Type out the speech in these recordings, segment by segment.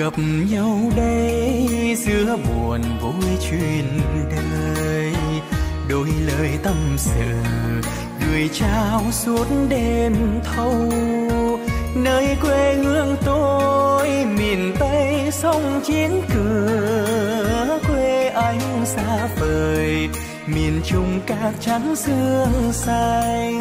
gặp nhau đây giữa buồn vui chuyện đời, đôi lời tâm sự gửi trao suốt đêm thâu. Nơi quê hương tôi miền Tây sông Chiến cửa, quê anh xa vời miền Trung cát trắng sương xanh.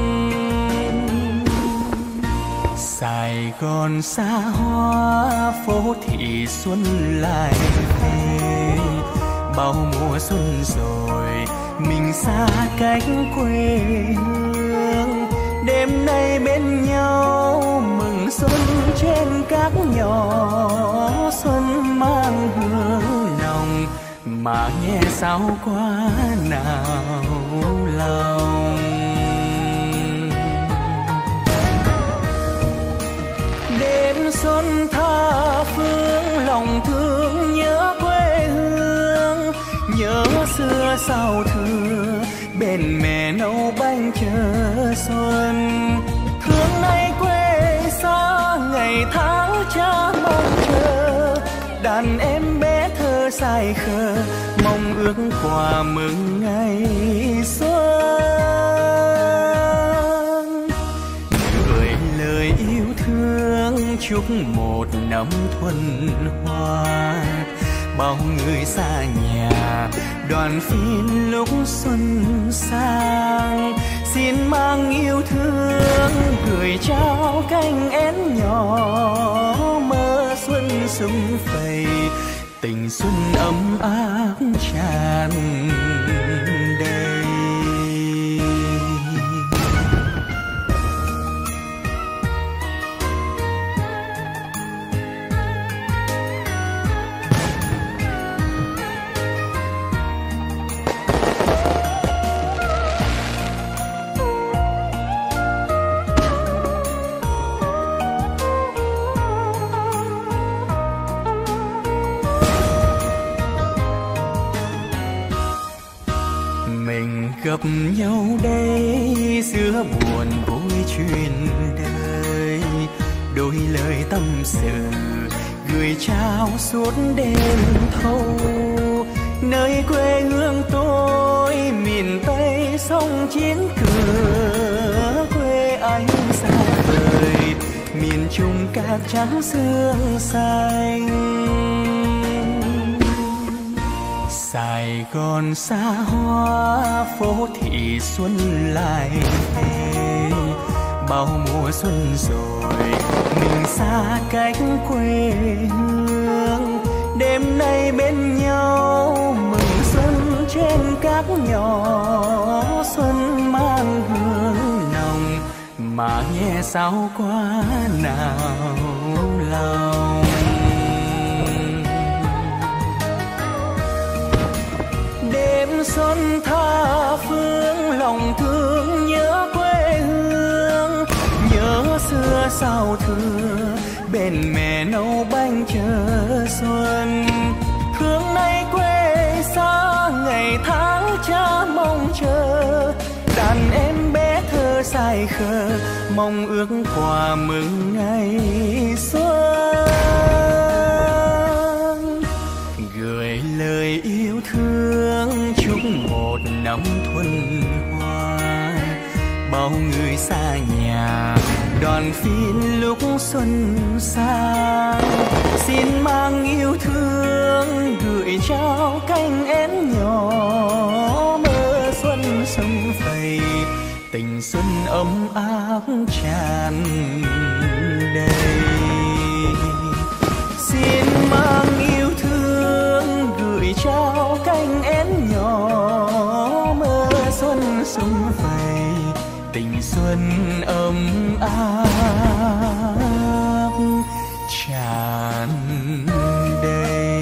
Sài Gòn xa hoa phố thị xuân lại về, bao mùa xuân rồi mình xa cách quê hương. Đêm nay bên nhau mừng xuân trên các nhỏ, xuân mang hương nồng mà nghe sao quá nào lòng. Đêm xuân tha phương lòng thương nhớ quê hương, nhớ xưa sao thừa bên mẹ nấu bánh chờ xuân. Thương nay quê xa ngày tháng cha mong chờ, đàn em bé thơ say khờ mong ước quà mừng ngày xuân. Gửi lời yêu thương chúc một năm thuần hoa, bao người xa nhà đoàn phiên lúc xuân sang. Xin mang yêu thương gửi trao cánh én nhỏ, mơ xuân sum vầy tình xuân ấm áp tràn đầy. Gặp nhau đây giữa buồn vui chuyện đời, đôi lời tâm sự gửi trao suốt đêm thâu. Nơi quê hương tôi miền Tây sông Chiến cửa, quê anh xa vời miền Trung cát trắng sương xanh. Sài Gòn xa hoa phố thị xuân lại về, bao mùa xuân rồi mình xa cách quê hương. Đêm nay bên nhau mừng xuân trên các nhỏ, xuân mang hương nồng mà nghe sao quá nào lòng. Đêm xuân tha phương lòng thương nhớ quê hương, nhớ xưa sao thừa bên mẹ nấu bánh chờ xuân. Thương nay quê xa ngày tháng cha mong chờ, đàn em bé thơ say khờ mong ước quà mừng ngày xuân. Gửi lời yêu thương chúc một năm thuần hoa, bao người xa nhà đoàn phiên lúc xuân sang. Xin mang yêu thương gửi trao cánh én nhỏ, mơ xuân sum vầy tình xuân ấm áp tràn đầy. Xin mang yêu thương gửi trao cánh én nhỏ, mơ xuân sum vầy tình xuân ấm áp tràn đầy.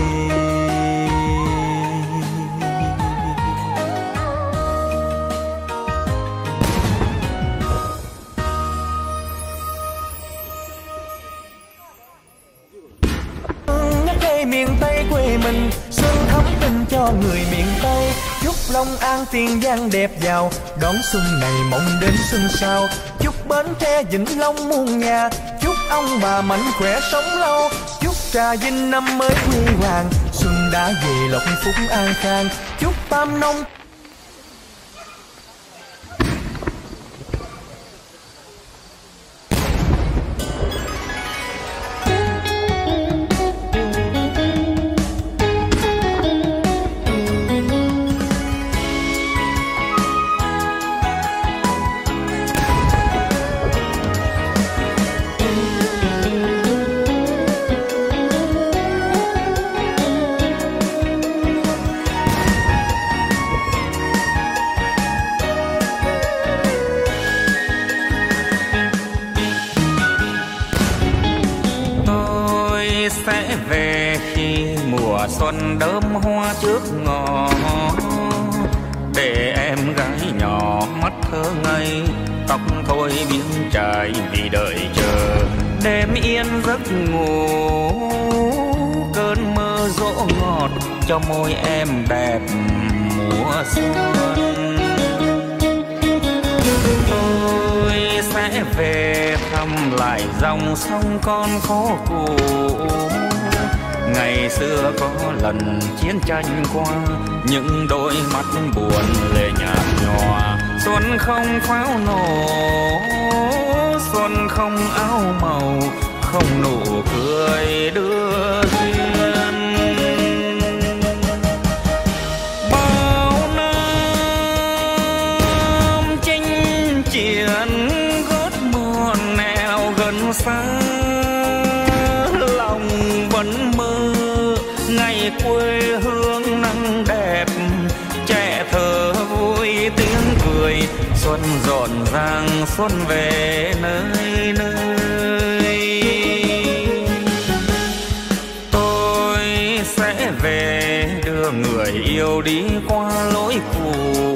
Nhắc đây miền Tây quê mình, xuân thắm tình cho người miền Tây. Chúc Long An Tiền Giang đẹp giàu, đón xuân này mong đến xuân sau. Chúc Bến Tre Vĩnh Long muôn nhà, chúc ông bà mạnh khỏe sống lâu. Chúc trà vinh năm mới huy hoàng, xuân đã về lộc phúc an khang, chúc tam nông. Sẽ về khi mùa xuân đơm hoa trước ngõ, để em gái nhỏ mắt thơ ngây, tóc thôi biến trai vì đợi chờ. Đêm yên giấc ngủ, cơn mơ dỗ ngọt cho môi em đẹp mùa xuân. Tôi sẽ về thăm lại dòng sông con phố cũ, ngày xưa có lần chiến tranh qua, những đôi mắt buồn lệ nhạt nhòa. Xuân không pháo nổ, xuân không áo màu, không nụ cười đưa duyên. Bao năm chinh chiến gót muôn nẻo gần xa, lòng vẫn mơ ngày quê hương nắng đẹp, trẻ thơ vui tiếng cười, xuân rộn ràng xuân về nơi nơi. Tôi sẽ về đưa người yêu đi qua lối cũ,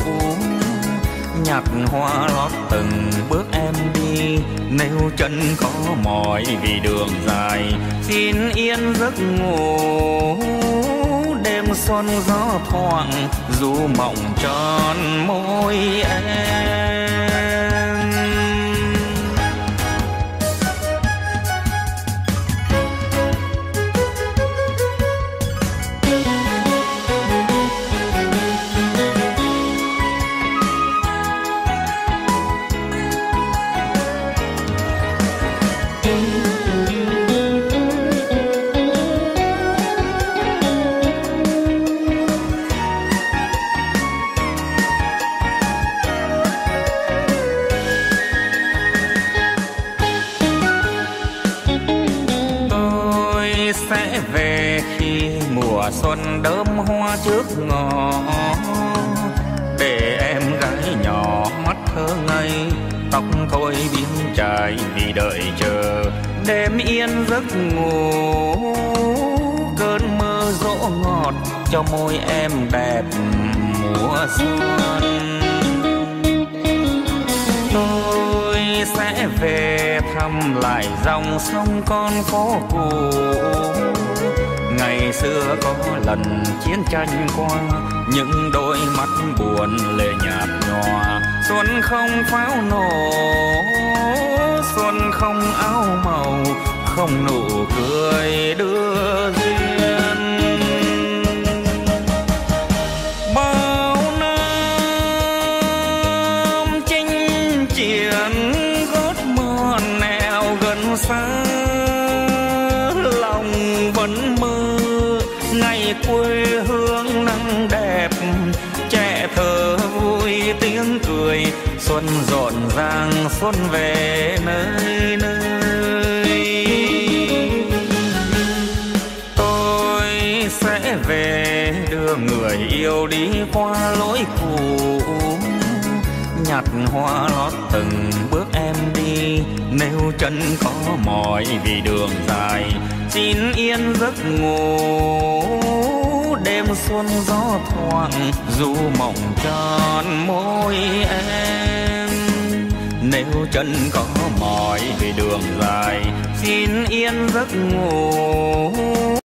nhặt hoa lót từng bước em đi, nếu chân có mỏi vì đường dài, xin yên giấc ngủ. Đêm xuân gió thoảng du mộng tròn môi em. Sẽ về khi mùa xuân đơm hoa trước ngõ, để em gái nhỏ mắt thơ ngây, tóc thôi biến trai vì đợi chờ. Đêm yên giấc ngủ, cơn mơ dỗ ngọt cho môi em đẹp mùa xuân. Tôi sẽ về thăm lại dòng sông con phố cũ, ngày xưa có lần chiến tranh qua, những đôi mắt buồn lệ nhạt nhòa. Xuân không pháo nổ, xuân không áo màu, không nụ cười đưa duyên. Bao năm chinh chiến gót muôn nẻo gần xa, lòng vẫn mơ ngày quê hương nắng đẹp, trẻ thơ vui tiếng cười, xuân rộn ràng xuân về nơi nơi. Tôi sẽ về đưa người yêu đi qua lối cũ, nhặt hoa lót từng bước em đi, nếu chân có mỏi vì đường dài, xin yên giấc ngủ. Đêm xuân gió thoảng du mộng tròn môi em, nếu chân có mỏi vì đường dài, xin yên giấc ngủ.